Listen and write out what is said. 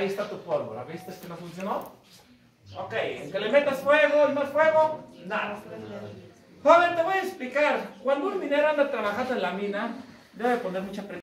ahí está tu pólvora. ¿Viste que no funcionó? Ok, en que le metas fuego y más fuego, nada. Joven, te voy a explicar. Cuando un minero anda trabajando en la mina, debe poner mucha presión.